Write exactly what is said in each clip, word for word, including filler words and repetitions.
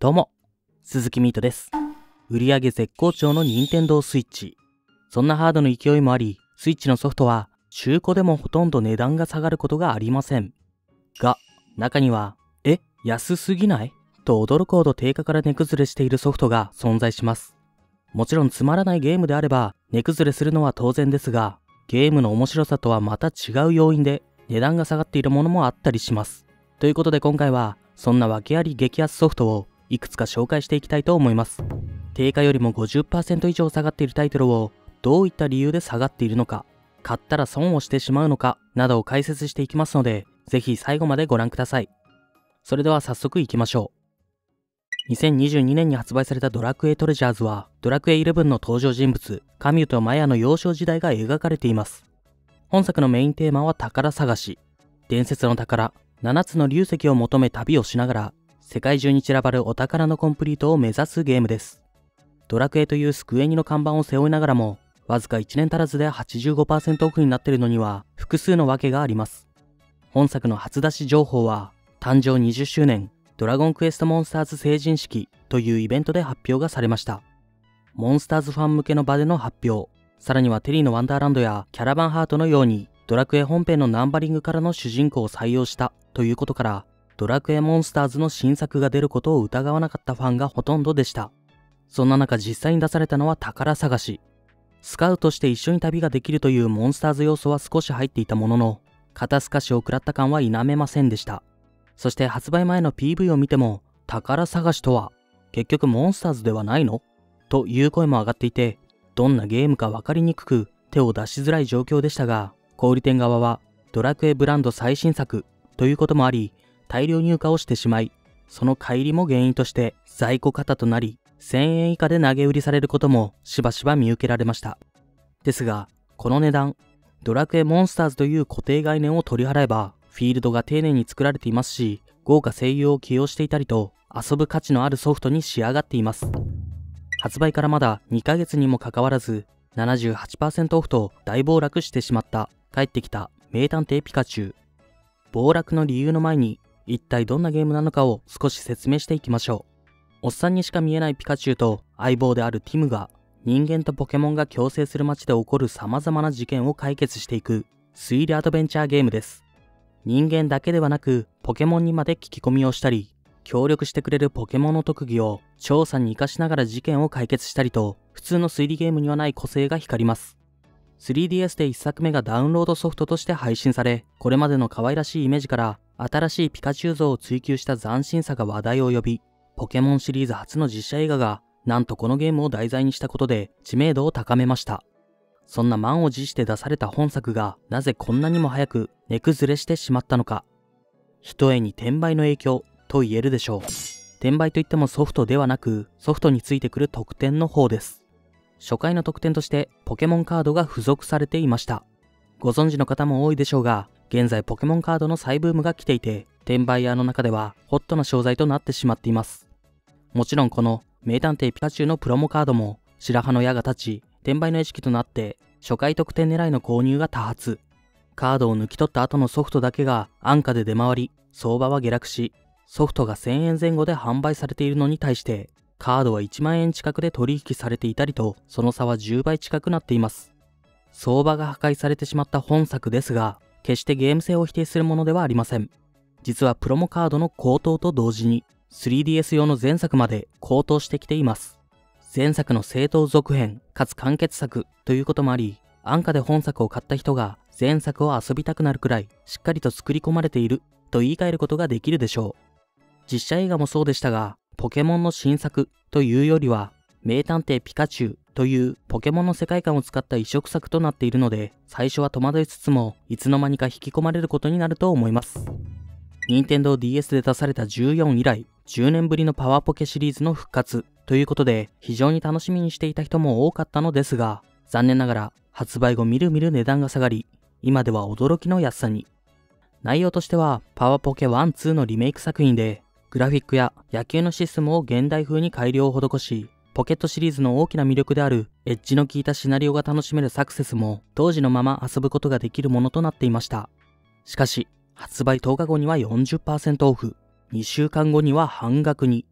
どうも、鈴木ミートです。売上絶好調の任天堂スイッチ。そんなハードの勢いもあり、スイッチのソフトは中古でもほとんど値段が下がることがありません。が、中には、え、安すぎない?と驚くほど定価から値崩れしているソフトが存在します。もちろんつまらないゲームであれば値崩れするのは当然ですが、ゲームの面白さとはまた違う要因で値段が下がっているものもあったりします。ということで今回は、そんな訳あり激安ソフトをいくつか紹介していきたいと思います。定価よりも ごじゅっパーセント 以上下がっているタイトルをどういった理由で下がっているのか、買ったら損をしてしまうのかなどを解説していきますので、ぜひ最後までご覧ください。それでは早速いきましょう。にせんにじゅうにねんに発売されたドラクエトレジャーズは、ドラクエイレブンの登場人物、カミュとマヤの幼少時代が描かれています。本作のメインテーマは宝探し。伝説の宝、ななつの龍石を求め旅をしながら、世界中に散らばるお宝のコンプリートを目指すゲームです。ドラクエというスクエニの看板を背負いながらも、わずかいちねん足らずで はちじゅうごパーセント オフになっているのには、複数の訳があります。本作の初出し情報は、誕生にじゅっしゅうねん、ドラゴンクエストモンスターズ成人式というイベントで発表がされました。モンスターズファン向けの場での発表、さらにはテリーのワンダーランドやキャラバンハートのように、ドラクエ本編のナンバリングからの主人公を採用したということから、ドラクエモンスターズの新作が出ることを疑わなかったファンがほとんどでした。そんな中実際に出されたのは宝探し。スカウトして一緒に旅ができるというモンスターズ要素は少し入っていたものの、肩透かしを食らった感は否めませんでした。そして発売前の ピーブイ を見ても、宝探しとは結局モンスターズではないの?という声も上がっていて、どんなゲームか分かりにくく手を出しづらい状況でしたが、小売店側はドラクエブランド最新作ということもあり、大量入荷をしてしまい、その乖離も原因として在庫過多となり、せんえん以下で投げ売りされることもしばしば見受けられました。ですが、この値段、ドラクエモンスターズという固定概念を取り払えば、フィールドが丁寧に作られていますし、豪華声優を起用していたりと、遊ぶ価値のあるソフトに仕上がっています。発売からまだにかげつにもかかわらず、ななじゅうはちパーセント オフと大暴落してしまった帰ってきた名探偵ピカチュウ。暴落の理由の前に、一体どんなゲームなのかを少し説明していきましょう。おっさんにしか見えないピカチュウと相棒であるティムが、人間とポケモンが共生する街で起こる様々な事件を解決していく推理アドベンチャーゲームです。人間だけではなく、ポケモンにまで聞き込みをしたり、協力してくれるポケモンの特技を調査に活かしながら事件を解決したりと、普通の推理ゲームにはない個性が光ります。スリーディーエス でいっさくめがダウンロードソフトとして配信され、これまでの可愛らしいイメージから新しいピカチュウ像を追求した斬新さが話題を呼び、ポケモンシリーズ初の実写映画がなんとこのゲームを題材にしたことで知名度を高めました。そんな満を持して出された本作がなぜこんなにも早く値崩れしてしまったのか。ひとえに転売の影響と言えるでしょう。転売といってもソフトではなく、ソフトについてくる特典の方です。初回の特典としてポケモンカードが付属されていました。ご存知の方も多いでしょうが、現在ポケモンカードの再ブームが来ていて、転売ヤーの中ではホットな商材となってしまっています。もちろんこの名探偵ピカチュウのプロモカードも白羽の矢が立ち、転売の意識となって初回特典狙いの購入が多発。カードを抜き取った後のソフトだけが安価で出回り、相場は下落し、ソフトがせんえんぜん後で販売されているのに対して、カードはいちまんえん近くで取引されていたりと、その差はじゅうばい近くなっています。相場が破壊されてしまった本作ですが、決してゲーム性を否定するものではありません。実はプロモカードの高騰と同時に、スリーディーエス 用の前作まで高騰してきています。前作の正当続編、かつ完結作ということもあり、安価で本作を買った人が前作を遊びたくなるくらいしっかりと作り込まれていると言い換えることができるでしょう。実写映画もそうでしたが、ポケモンの新作というよりは、名探偵ピカチュウというポケモンの世界観を使った異色作となっているので、最初は戸惑いつつも、いつの間にか引き込まれることになると思います。ニンテンドー ディーエス で出されたじゅうよん以来、じゅうねんぶりのパワーポケシリーズの復活ということで、非常に楽しみにしていた人も多かったのですが、残念ながら発売後みるみる値段が下がり、今では驚きの安さに。内容としては、パワーポケワン、ツーのリメイク作品で、グラフィックや野球のシステムを現代風に改良を施し、ポケットシリーズの大きな魅力であるエッジの効いたシナリオが楽しめるサクセスも当時のまま遊ぶことができるものとなっていました。しかし、発売とおかごには よんじゅっパーセント オフ、にしゅうかんごには半額に。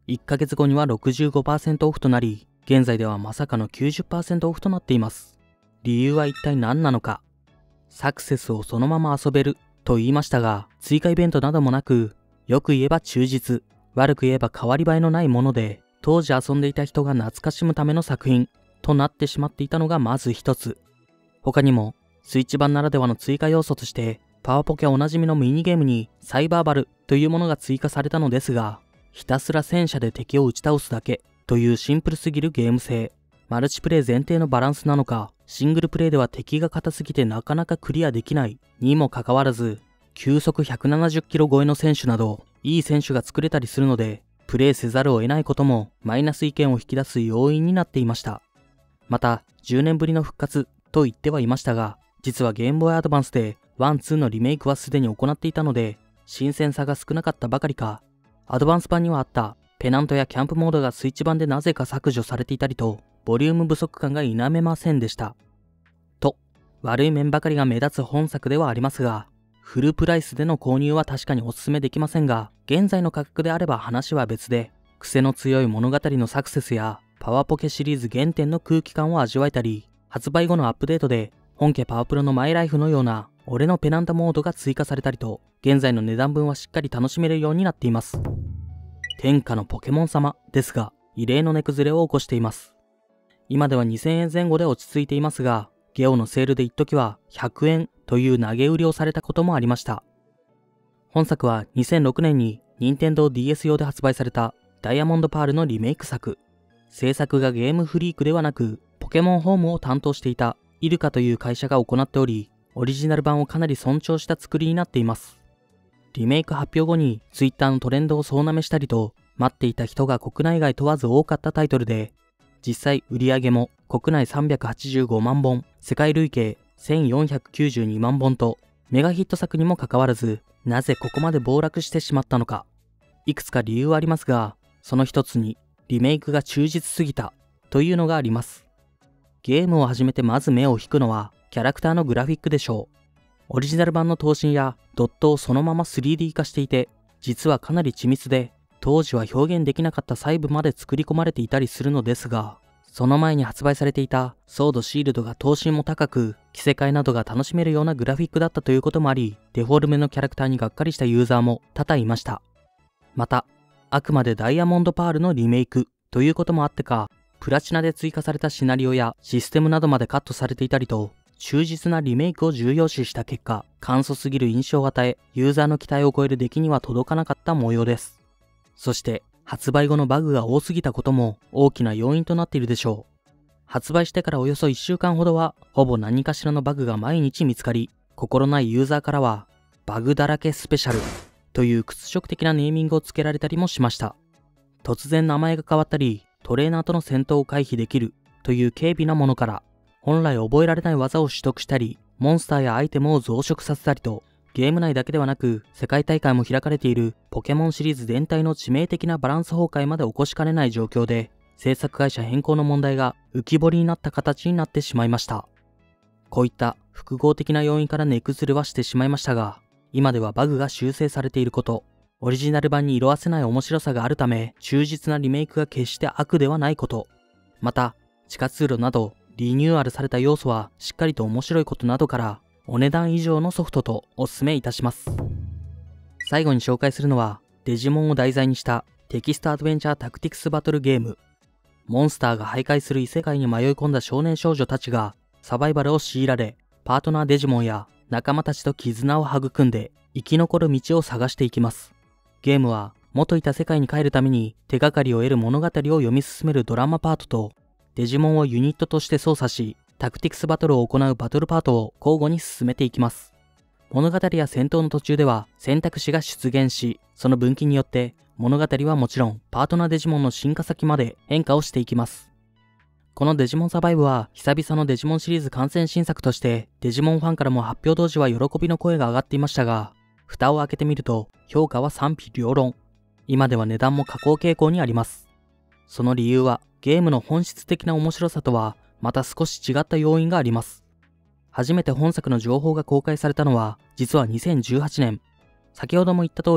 いっかげつごには ろくじゅうごパーセント オフとなり、現在ではまさかの きゅうじゅっパーセント オフとなっています。理由は一体何なのか。サクセスをそのまま遊べると言いましたが、追加イベントなどもなく、よく言えば忠実、悪く言えば変わり映えのないもので、当時遊んでいた人が懐かしむための作品となってしまっていたのがまず一つ。他にも、スイッチ版ならではの追加要素として、パワポケおなじみのミニゲームにサイバーバルというものが追加されたのですが、ひたすら戦車で敵を打ち倒すだけというシンプルすぎるゲーム性、マルチプレイ前提のバランスなのか、シングルプレイでは敵が硬すぎてなかなかクリアできないにもかかわらず、球速ひゃくななじゅっキロ超えの選手など、いい選手が作れたりするので、プレイせざるを得ないこともマイナス意見を引き出す要因になっていました。また、じゅうねんぶりの復活と言ってはいましたが、実はゲームボーイアドバンスでワン、ツーのリメイクはすでに行っていたので、新鮮さが少なかったばかりか、アドバンス版にはあったペナントやキャンプモードがスイッチ版でなぜか削除されていたりと、ボリューム不足感が否めませんでした。と、悪い面ばかりが目立つ本作ではありますが、フルプライスでの購入は確かにお勧めできませんが、現在の価格であれば話は別で、癖の強い物語のサクセスや、パワポケシリーズ原点の空気感を味わえたり、発売後のアップデートで、本家パワプロのマイライフのような、俺のペナンタモードが追加されたりと、現在の値段分はしっかり楽しめるようになっています。天下のポケモン様ですが、異例の値崩れを起こしています。今ではにせんえんぜん後で落ち着いていますが、ゲオのセールで一時はひゃくえんという投げ売りをされたこともありました。本作はにせんろくねんに任天堂 ディーエス 用で発売されたダイヤモンドパールのリメイク作。制作がゲームフリークではなく、ポケモンホームを担当していたイルカという会社が行っており、オリジナル版をかなり尊重した作りになっています。リメイク発表後に Twitter のトレンドを総なめしたりと、待っていた人が国内外問わず多かったタイトルで、実際売り上げも国内さんびゃくはちじゅうごまんぼん、世界累計せんよんひゃくきゅうじゅうにまんぼんと、メガヒット作にもかかわらず、なぜここまで暴落してしまったのか。いくつか理由はありますが、その一つに、リメイクが忠実すぎたというのがあります。ゲームを始めてまず目を引くのは、キャラクターのグラフィックでしょう。オリジナル版の頭身やドットをそのまま スリーディー 化していて、実はかなり緻密で、当時は表現できなかった細部まで作り込まれていたりするのですが、その前に発売されていたソードシールドが頭身も高く、着せ替えなどが楽しめるようなグラフィックだったということもあり、デフォルメのキャラクターにがっかりしたユーザーも多々いました。また、あくまでダイヤモンドパールのリメイクということもあってか、プラチナで追加されたシナリオやシステムなどまでカットされていたりと、忠実なリメイクを重要視した結果、簡素すぎる印象を与え、ユーザーの期待を超える出来には届かなかった模様です。そして、発売後のバグが多すぎたことも大きな要因となっているでしょう。発売してからおよそいっしゅうかんほどは、ほぼ何かしらのバグが毎日見つかり、心ないユーザーからは、バグだらけスペシャルという屈辱的なネーミングをつけられたりもしました。突然名前が変わったり、トレーナーとの戦闘を回避できるという軽微なものから、本来覚えられない技を取得したり、モンスターやアイテムを増殖させたりと、ゲーム内だけではなく、世界大会も開かれているポケモンシリーズ全体の致命的なバランス崩壊まで起こしかねない状況で、制作会社変更の問題が浮き彫りになった形になってしまいました。こういった複合的な要因から値崩れはしてしまいましたが、今ではバグが修正されていること、オリジナル版に色褪せない面白さがあるため、忠実なリメイクが決して悪ではないこと、また、地下通路などリニューアルされた要素はしっかりと面白いことなどから、お値段以上のソフトとお勧めいたします。最後に紹介するのは、デジモンを題材にしたテキストアドベンチャータクティクスバトルゲーム。モンスターが徘徊する異世界に迷い込んだ少年少女たちがサバイバルを強いられ、パートナーデジモンや仲間たちと絆を育んで生き残る道を探していきます。ゲームは元いた世界に帰るために手がかりを得る物語を読み進めるドラマパートと、デジモンをユニットとして操作し、タクティクスバトルを行うバトルパートを交互に進めていきます。物語や戦闘の途中では選択肢が出現し、その分岐によって物語はもちろんパートナーデジモンの進化先まで変化をしていきます。このデジモンサバイブは久々のデジモンシリーズ完全新作としてデジモンファンからも発表当時は喜びの声が上がっていましたが、蓋を開けてみると評価は賛否両論。今では値段も下降傾向にあります。その理由はゲームの本質的な面白さとはまた少し違った要因があります。初めて本作の情報が公開されたのは実はにせんじゅうはちねん。先ほども言った通り、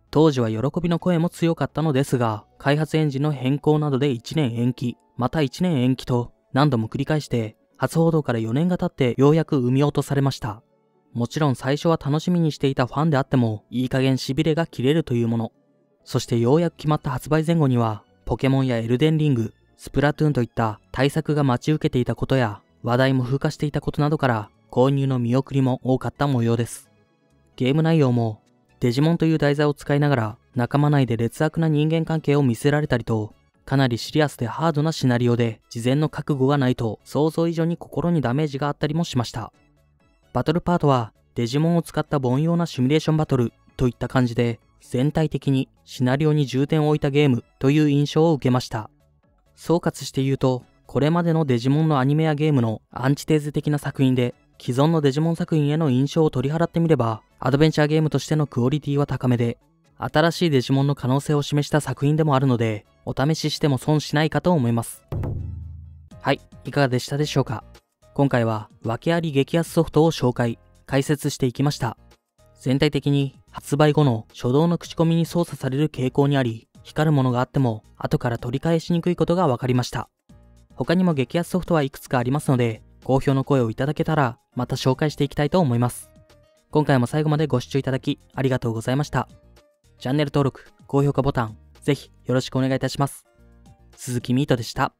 当時は喜びの声も強かったのですが、開発エンジンの変更などでいちねん延期、またいちねん延期と何度も繰り返して、初報道からよねんが経ってようやく生み落とされました。もちろん最初は楽しみにしていたファンであっても、いい加減痺れが切れるというもの。そしてようやく決まった発売前後には、ポケモンやエルデンリング、スプラトゥーンといった対策が待ち受けていたことや、話題も風化していたことなどから、購入の見送りも多かった模様です。ゲーム内容も、デジモンという題材を使いながら、仲間内で劣悪な人間関係を見せられたりと、かなりシリアスでハードなシナリオで、事前の覚悟がないと想像以上に心にダメージがあったりもしました。バトルパートは、デジモンを使った凡庸なシミュレーションバトルといった感じで、全体的にシナリオに重点を置いたゲームという印象を受けました。総括して言うと、これまでのデジモンのアニメやゲームのアンチテーゼ的な作品で、既存のデジモン作品への印象を取り払ってみれば、アドベンチャーゲームとしてのクオリティは高めで、新しいデジモンの可能性を示した作品でもあるので、お試ししても損しないかと思います。はい、いかがでしたでしょうか。今回は訳あり激安ソフトを紹介、解説していきました。全体的に発売後の初動の口コミに操作される傾向にあり、光るものがあっても後から取り返しにくいことが分かりました。他にも激安ソフトはいくつかありますので、好評の声をいただけたらまた紹介していきたいと思います。今回も最後までご視聴いただきありがとうございました。チャンネル登録、高評価ボタン、ぜひよろしくお願いいたします。鈴木ミートでした。